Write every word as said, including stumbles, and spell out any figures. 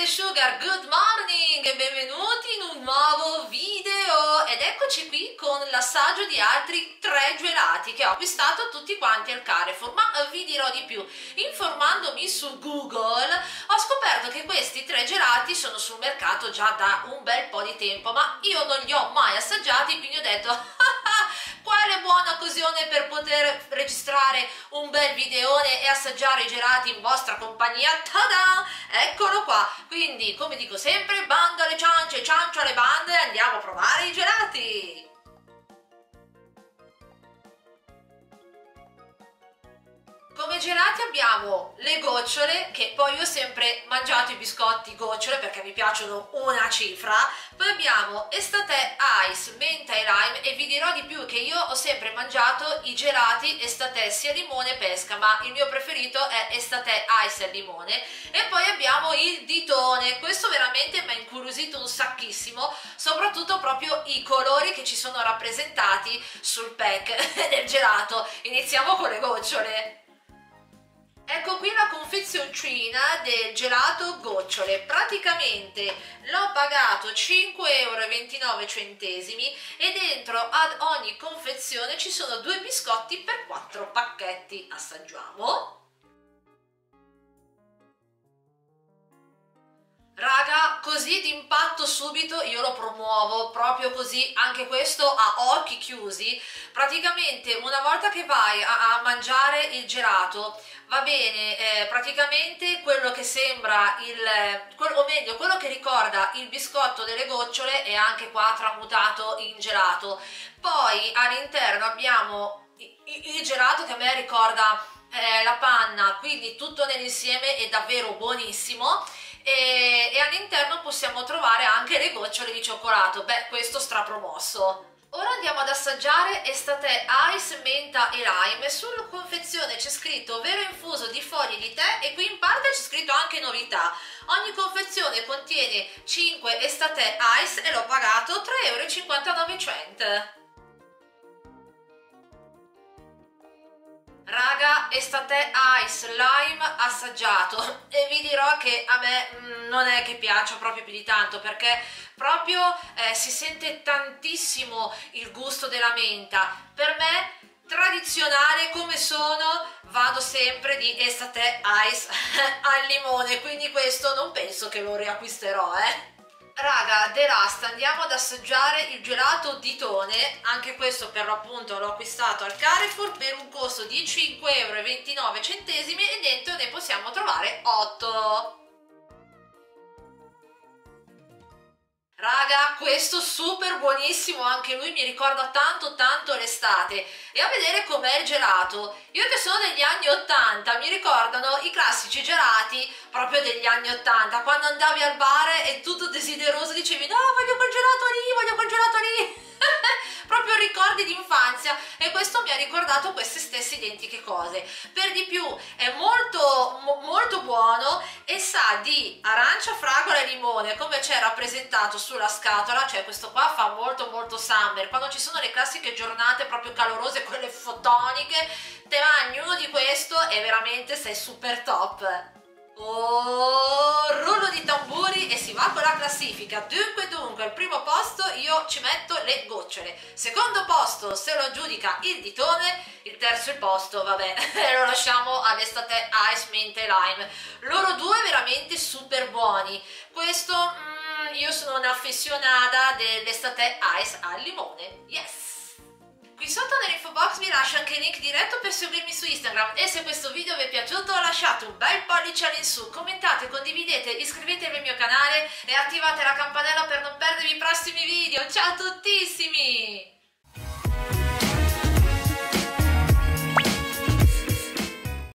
Sugar, good morning e benvenuti in un nuovo video ed eccoci qui con l'assaggio di altri tre gelati che ho acquistato tutti quanti al Carrefour, ma vi dirò di più. Informandomi su Google ho scoperto che questi tre gelati sono sul mercato già da un bel po' di tempo, ma io non li ho mai assaggiati, quindi ho detto quale buona occasione per poter registrare un bel videone e assaggiare i gelati in vostra compagnia. Tada! Eccolo qua! Quindi, come dico sempre, bando alle ciance, ciancio alle bande, andiamo a provare i gelati! Come gelati abbiamo le gocciole, che poi io ho sempre mangiato i biscotti gocciole perché mi piacciono una cifra. Poi abbiamo Estate Ice, menta e lime, e vi dirò di più che io ho sempre mangiato i gelati Estate sia limone e pesca, ma il mio preferito è Estate Ice al limone. E poi abbiamo il ditone, questo veramente mi ha incuriosito un sacchissimo, soprattutto proprio i colori che ci sono rappresentati sul pack del gelato. Iniziamo con le gocciole. Ecco qui la confezioncina del gelato gocciole. Praticamente l'ho pagato cinque e ventinove centesimi e dentro ad ogni confezione ci sono due biscotti per quattro pacchetti. Assaggiamo. Raga, così d'impatto subito io lo promuovo, proprio così, anche questo a occhi chiusi. Praticamente una volta che vai a, a mangiare il gelato, va bene, eh, praticamente quello che sembra il, quello, o meglio, quello che ricorda il biscotto delle gocciole è anche qua tramutato in gelato. Poi all'interno abbiamo il, il gelato che a me ricorda eh, la panna, quindi tutto nell'insieme è davvero buonissimo. E, e all'interno possiamo trovare anche le gocciole di cioccolato. Beh, questo strapromosso. Ora andiamo ad assaggiare Estate Ice, menta e lime. Sulla confezione c'è scritto vero infuso di foglie di tè e qui in parte c'è scritto anche novità. Ogni confezione contiene cinque Estate Ice e l'ho pagato tre e cinquantanove euro. Raga, Estate Ice lime assaggiato e vi dirò che a me mh, non è che piaccia proprio più di tanto, perché proprio eh, si sente tantissimo il gusto della menta. Per me tradizionale come sono vado sempre di Estate Ice al limone, quindi questo non penso che lo riacquisterò, eh. Raga, The Last, andiamo ad assaggiare il gelato ditone. Anche questo per l'appunto l'ho acquistato al Carrefour per un costo di cinque e ventinove centesimi e dentro ne possiamo trovare otto. Raga, questo super buonissimo, anche lui mi ricorda tanto tanto l'estate. E a vedere com'è il gelato, io che sono degli anni ottanta, mi ricordano i classici gelati proprio degli anni ottanta, quando andavi al bar e tutto desideroso dicevi no, voglio quel gelato lì, voglio quel gelato lì. Proprio ricordi di infanzia, e questo mi ha ricordato queste stesse identiche cose. Per di più è molto mo, molto buono e sa di arancia, fragola e limone come c'è rappresentato sulla scatola. Cioè questo qua fa molto molto summer, quando ci sono le classiche giornate proprio calorose, quelle fotoniche, te mangi uno di questo e veramente sei super top. Oh, rullo di tamburi e si va con la classifica. Dunque dunque al primo posto io ci metto le gocciole, secondo posto se lo aggiudica il ditone, il terzo il posto vabbè lo lasciamo ad Estate Ice, menta e lime. Loro due veramente super buoni. Questo mm, io sono un'affezionata dell'Estate Ice al limone. Yes. Qui sotto nell'info box vi lascio anche il link diretto per seguirmi su Instagram e se questo video vi è piaciuto lasciate un bel pollice all'insù, commentate, condividete, iscrivetevi al mio canale e attivate la campanella per non perdervi i prossimi video. Ciao a tuttissimi!